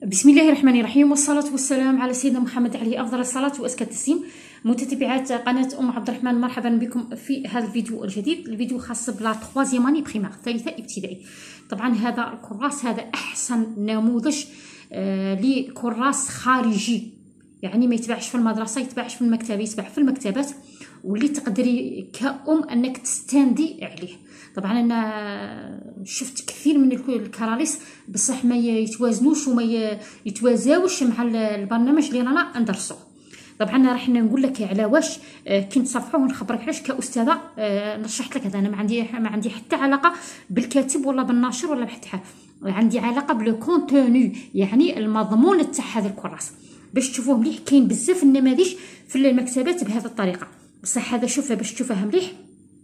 بسم الله الرحمن الرحيم، والصلاة والسلام على سيدنا محمد عليه أفضل الصلاة وأزكى التسليم. متتبعات قناة أم عبد الرحمن، مرحبا بكم في هذا الفيديو الجديد. الفيديو خاص بلا 3 اني بريمير، ثالثة ابتدائي. طبعا هذا الكراس هذا أحسن نموذج لكراس خارجي، يعني ما يتباعش في المدرسة، يتباعش في المكتبة، يتباع في المكتبات، واللي تقدري كأم أنك تستندي عليه. طبعا انا شفت كثير من الكراريس بصح ما يتوازنوش وما يتوازاوش مع البرنامج اللي رانا ندرسوه. طبعا راح نقول لك على واش كي نصفحوه ونخبرك علاش كاستاذه نرشحت لك هذا. انا ما عندي حتى علاقه بالكاتب ولا بالناشر ولا بحتى حاجه، عندي علاقه بالكونتوني، يعني المضمون تاع هذا الكراس. باش تشوفوه مليح كاين بزاف النماذج في المكتبات بهذه الطريقه، بصح هذا شوفه باش تشوفه مليح.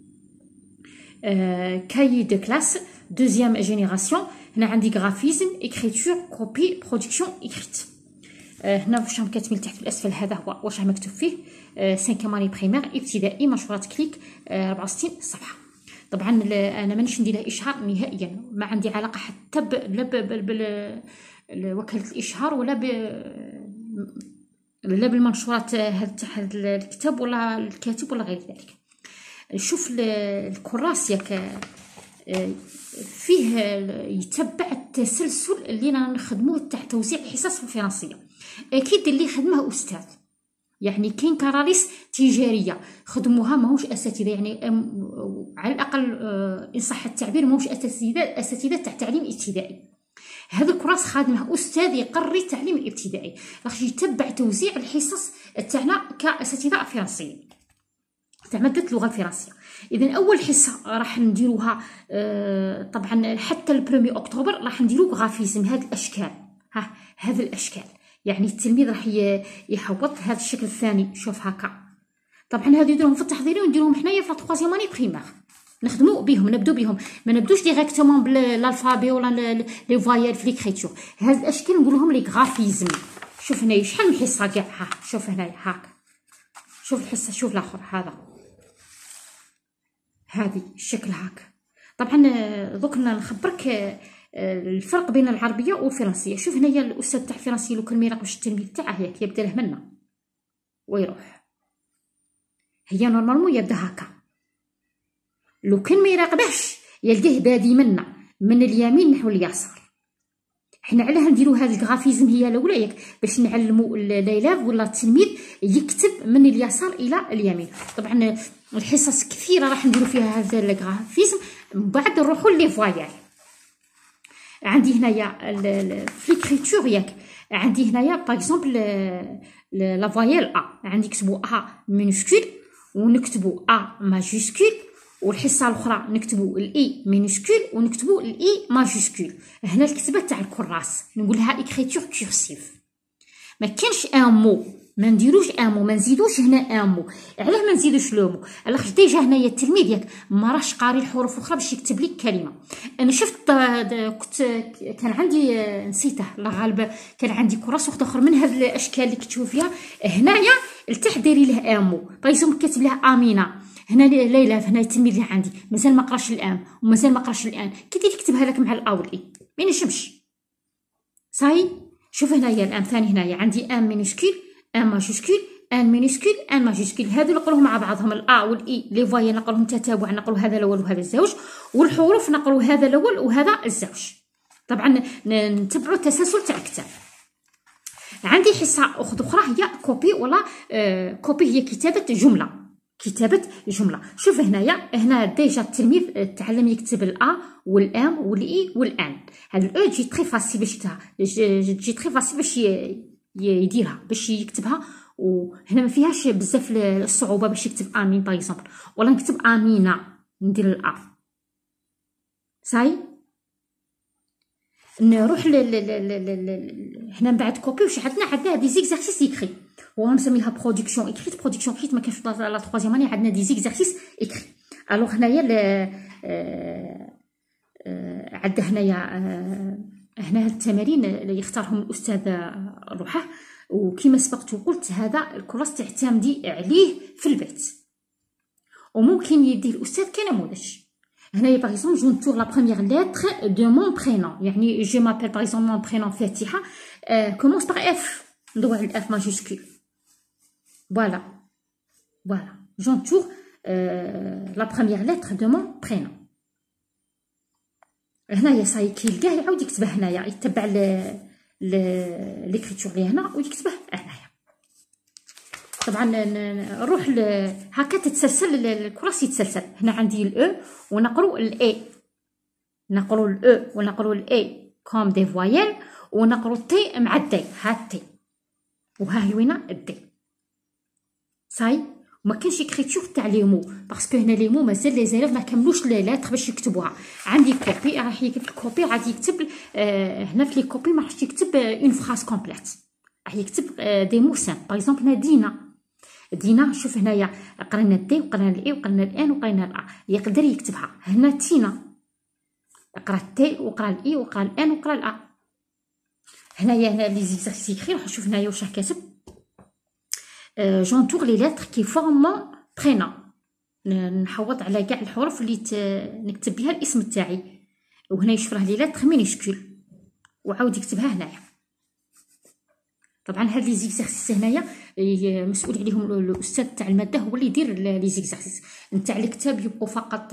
كاي دو كلاس دوزيام جينيراسيون. هنا عندي غرافيزم، اكريتور، كوبي، برودكسيون، اكريت. هنا واش راهم كاتبين تحت في الاسفل، هذا هو واش راه مكتوب فيه. 5 اني بريمير ابتدائي، مشروعات كليك، 64 صفحه. طبعا انا مانيش ندير لها اشهار نهائيا، ما عندي علاقه حتى بوكاله الاشهار لا بالمنشورات هذا الكتاب ولا الكاتب ولا غير ذلك. شوف الكراس ياك فيه يتبع التسلسل اللي رانا نخدموه تاع توزيع الحصص الفرنسيه. اكيد اللي خدمه استاذ، يعني كاين كراريس تجاريه خدموها ماهوش اساتذه، يعني على الاقل ان صح التعبير ماهوش اساتذه تاع تعليم ابتدائي. هذا الكراس خادمه استاذ يقري التعليم الابتدائي، راح يتبع توزيع الحصص تاعنا كاساتذه فرنسيين تاع ماده اللغه الفرنسيه. اذا اول حصه راح نديروها طبعا حتى البرومي اكتوبر راح نديرو غرافيزم، هذه الاشكال، هذه الاشكال، يعني التلميذ راح يحوط هذا الشكل الثاني. شوف هكا. طبعا هذو يديروهم في التحضيري ونديروهم حنايا في 3 اني بريمير، نخدموا بهم، نبدو بهم، ما نبدوش ديريكتومون بالالفابي ولا لي فوايال في ليكريتور. هذه الاشكال نقولهم لي غرافيزم. شوف هنايا شحال من حصه كاع، شوف هنايا هاك، شوف الحصه، شوف الاخر هذا، هذه الشكل هاك. طبعا دوك نخبرك الفرق بين العربيه والفرنسيه. شوف هنايا الاستاذ تاع الفرنسيه لو كان ما يراقبش التلميذ تاعه ياك يبدا له منا ويروح، هي نورمالمون يبدا هكا. لو كان ما يراقبهش يلقاه بادي منا من اليمين نحو اليسار. حنا علاه نديرو هذا الغرافيزم هي الاولى ياك باش نعلموا ليلاف ولا التلميذ يكتب من اليسار الى اليمين. طبعا الحصص كثيره راح نديرو فيها هذا الغرافيزم، من بعد نروحوا لي فوايال. عندي هنايا في ليكريتور ياك، عندي هنايا باغ اكزومبل لا فوايال ا، عندي كتبوا ا مينوسكول ونكتبوا ا ماجيسكول، والحصه الاخرى نكتبوا الاي مينوسكول ونكتبوا الاي ماجيسكول. هنا الكتابه تاع الكراس نقولها اكريتور كورسيف. ما كانش ان مو، ما نديروش ان مو، ما نزيدوش هنا ان مو. علاه ما نزيدوش لو مو؟ علاش ديجا هنايا التلميذ ياك ما راش قاري الحروف الاخرى باش يكتب لك كلمه. انا شفت كنت كان عندي نسيته الله غالب، كان عندي كراس واحد اخر من هاد الاشكال اللي كتبوا فيها. هنايا لتحت ديري له ان مو، بايزوم كاتب له امينه، هنا ليلى، هنا التلميذ اللي عندي مازال ما قراش الان ومازال ما قراش الان، كي دير يكتبها لك مع الاو والاي ما ينجمش. صاي شوف هنايا الان ثاني، هنايا عندي ان مينوسكول، ان ماجيسكول، ان مينوسكول، ان ماجيسكول. هادو نقولهم مع بعضهم، الا والاي لي فوايا نقولهم تتابع، نقولوا هذا الاول وهذا الزوج، والحروف نقولوا هذا الاول وهذا الزوج. طبعا نتبعوا التسلسل تاع الكتاب. عندي حصه اخرى هي كوبي ولا كوبي، هي كتابه جمله، كتابه جمله. شوف هنايا، هنا ديجا التلميذ تعلم يكتب الا والام والاي والان. هاد الاو تجي تري فاسيل باش تجي تري فاسيل باش يديرها، باش يكتبها، وهنا ما فيهاش بزاف الصعوبه باش يكتب امين باغ اكزومبل، ولا نكتب امينه ندير الا. صاي نروح هنا من بعد كوبي. واش عندنا دي زيكزارسيس يكري، ونسميها برودكسيون اكريت. برودكسيون اكريت ما كانش لا 3 اني، عندنا دي زيكزارسيس اكري. الوغ هنايا عندنا هنايا هنا هاد التمارين اللي يختارهم الاستاذ روحه، وكما سبقت وقلت هذا الكراس تعتمدي عليه في البيت، وممكن يديه الاستاذ كنموذج. هنايا باغ اكزومبل جونتور لا بروميير لتر دو مون برينون، يعني جو مابيل باغ اكزومبل مون برينون فاتحه كومونس باغ اف، ندور على الاف ماجوسكول. فوالا فوالا جونتور لا بروميير لتر دو مون برينون. هنايا صاي كي يلقاه يعاود يكتبه هنايا، يتبع ليكريتور لي هنا ويكتبه هنايا. طبعا نروح هكا تتسلسل الكراس، يتسلسل. هنا عندي الاو ونقرو الاي، نقرو الاو ونقرو الاي كوم دي فوايل، ونقرو تي مع الدي. ها تي وها هي وينا الدي. صاي وما كانش اكريتور تاع لي مو، باسكو هنا لي مو مازال لي زيليف ما كملوش لي لاتر باش يكتبوها. عندي كوبي راح يكتب الكوبي، غادي يكتب هنا في لي كوبي ما راحش يكتب اون فراز كومبليت، راح يكتب دي مو سام. باغ اكزومبل هنا دينا شوف هنايا قرينا الدي وقرينا الاي وقرينا الان وقرينا الا، يقدر يكتبها. هنا تينا قرا التي وقرا الاي وقرا الان وقرا الا. هنايا لي زيكزارسيس يكري راح نشوف هنايا واش راه كاتب. جونتور لي لتر كي فورمون برينون، نحوط على كاع الحروف اللي نكتب بها الاسم تاعي. وهنا يشوف راه لي لتر مينيسكول وعاود يكتبها هنايا. طبعا هاد لي زيكزارسيس هنايا مسؤول عليهم الاستاذ تاع الماده، هو اللي يدير لي زيكزارسيس. نتاع الكتاب يبقوا فقط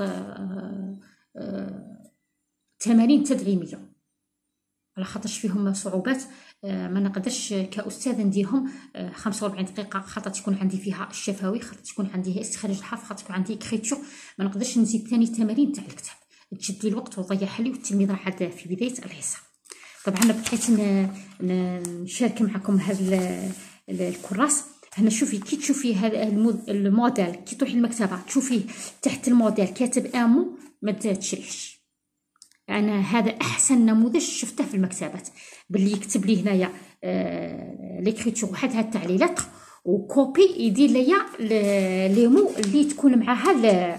تمارين تدعيميه، على خاطرش فيهم صعوبات ما نقدرش كاستاذ نديرهم 45 دقيقه، خاطر تكون عندي فيها الشفوي، خاطر تكون عندي استخراج الحرف، خاطر تكون عندي كريتور. ما نقدرش نزيد ثاني تمارين تاع الكتاب، تشد لي الوقت وتضيع لي، والتلميذ راح في بدايه الحصه. طبعا بغيت نشارك معكم هذا الكراس. هنا شوفي كي تشوفي هذا الموديل، كي تروحي للمكتبه تشوفيه تحت الموديل كاتب امو، ما تشريش. انا هذا احسن نموذج شفته في المكتبات، باللي يكتب لي هنايا ليكريتور وحدها تاع لي لتر، وكوبي يدير ليا لي مو اللي تكون معاها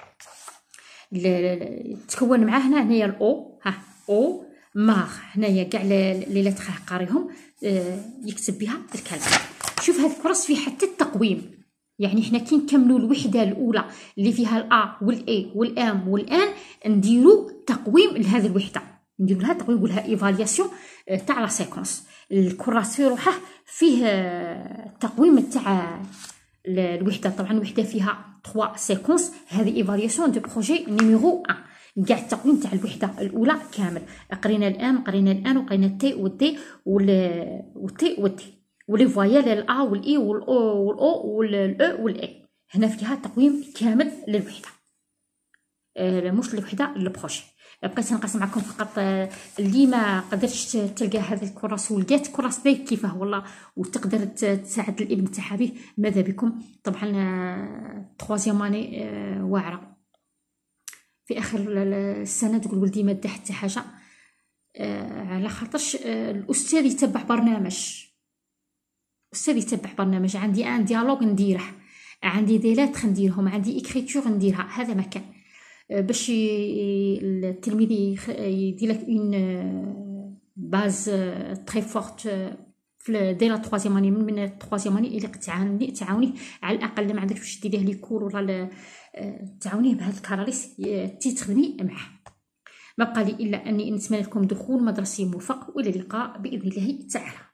تكون معاه هنايا الاو، ها او مار هنايا كاع لي لتر قاريهم يكتب بها الكلام. شوف هذا الكراس فيه حتى التقويم، يعني حنا كي نكملوا الوحده الاولى اللي فيها الا والاي والام والان نديروا تقويم لهذه الوحده، نديروا لها تقويم، نقولها ايفالياسيون تاع لا سيكونس. الكراس في روحه فيه تقويم تاع الوحده. طبعا الوحده فيها 3 سيكونس، هذه ايفالياسيون دو بروجي نيميرو 1، كاع التقويم تاع الوحده الاولى كامل. قرينا الان وقرينا التي والدي والتي والدي ولي فوايال الا والاي والاو والاو والاي. هنا فيها تقويم كامل للوحده، مش الوحده البروجي. بقيت نقسم معكم فقط اللي ما قدرتش تلقى هذا الكراس ولقات كراس بيك كيفاه والله، وتقدر تساعد الابن تاعها به، ماذا بكم. طبعا 3 اني واعره في اخر السنه، تقول ولدي ما دا حتى حاجه، على خاطرش الاستاذ يتبع برنامج. عندي ان ديالوج نديره، عندي دي لاتر نديرهم، عندي اكريتور نديرها. هذا ما كان باش التلميذ يدير لك اون باز تري فورت في دي لا 3 اني، من 3 اني اللي تعاونيه على الاقل، ما عندكش باش ديريه لي كور ولا تعاونيه بهذا الكراريس تخدمي معاه. ما بقى لي الا اني نتمنى لكم دخول مدرسي موفق، والى اللقاء باذن الله تعالى.